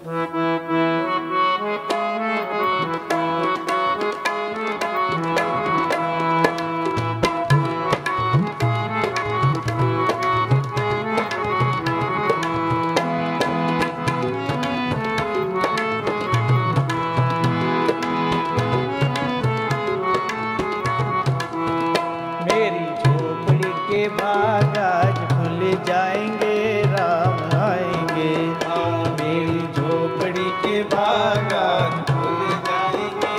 भाग आज खुल जाएंगे, राम आएंगे। मेरी झोपड़ी के भाग आज खुल जाएंगे,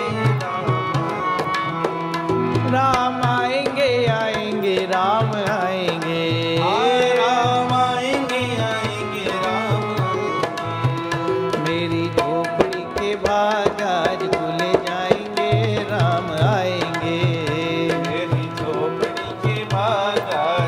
राम आएंगे, आएंगे राम आएंगे, राम आएंगे, आएंगे राम आएंगे। मेरी झोपड़ी के भाग आज खुल जाएंगे, राम आएंगे। मेरी झोपड़ी के भाग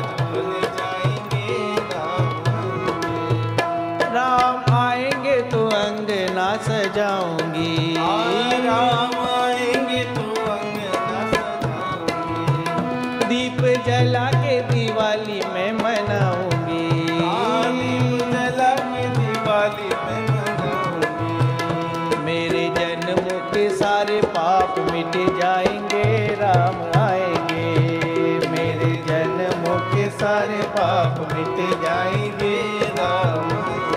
राम आएंगे तो अंगना सजाऊंगी, राम आएंगे तो अंगना सजाऊंगी। दीप जला के दिवाली में मनाऊंगी, दीप जला के दिवाली में मनाऊंगी। मेरे जन्मों के सारे पाप मिट जाएंगे, राम आएंगे। मेरे जन्मों के सारे पाप मिट जाएंगे, राम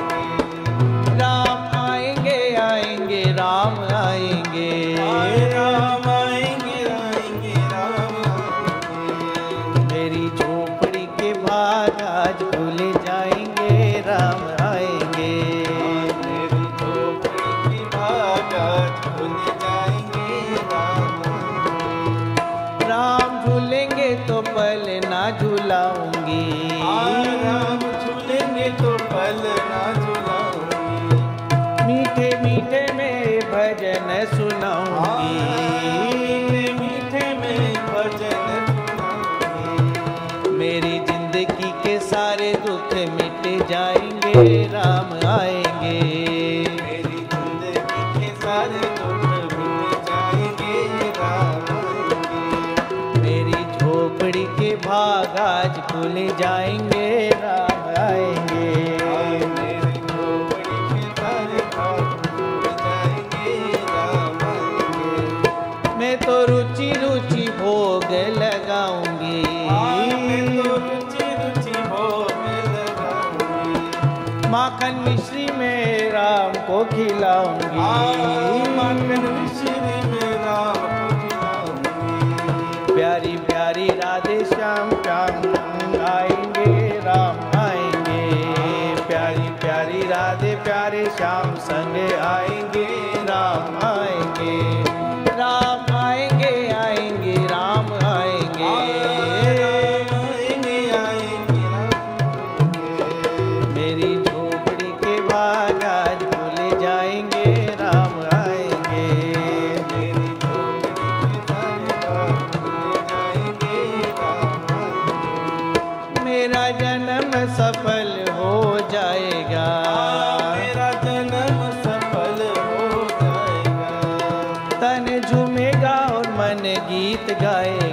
आएंगे, राम आएंगे, राम आएंगे, आएंगे राम आएंगे। मेरी झोपड़ी के भाग आज खुल जाएंगे, राम आएंगे। मेरी झोपड़ी के भाग आज खुल जाएंगे, राम आएंगे। राम झूलेंगे तो पल ना झूलाऊंगी, राम झूलेंगे तो पल ना झूलाऊंगी। मीठे मीठे में भजन सुनाऊंगी, मीठे में भजन सुनाऊंगी। मेरी जिंदगी के सारे दुख मिट जाएंगे, राम आएंगे। मेरी जिंदगी के सारे दुख मिट जाएंगे, राम आएंगे। मेरी झोपड़ी के भाग आज खुल जाएंगे, राम आएंगे। मैं तो रुचि रुचि भोग लगाऊंगी, रुचि रुचि भोग लगाऊंगी। माखन मिश्री में राम को खिलाऊंगी, माखन मिश्री में राम को खिलाऊंगी। प्यारी प्यारी राधे श्याम श्याम आएंगे, राम आएंगे। प्यारी प्यारी राधे प्यारे श्याम संग आएंगे, राम आएंगे। राम आएंगे, आएंगे राम आएंगे, आएंगे, आएंगे राम। मेरी झोपड़ी के भाग आज खुल जाएंगे, राम आएंगे। मेरी झोपड़ी के भाग खुल जाएंगे, राम आएंगे। मेरा जन्म सफल हो जाएगा, मेरा जन्म सफल हो जाएगा। तन झूमेगा और मन गीत गाएगा,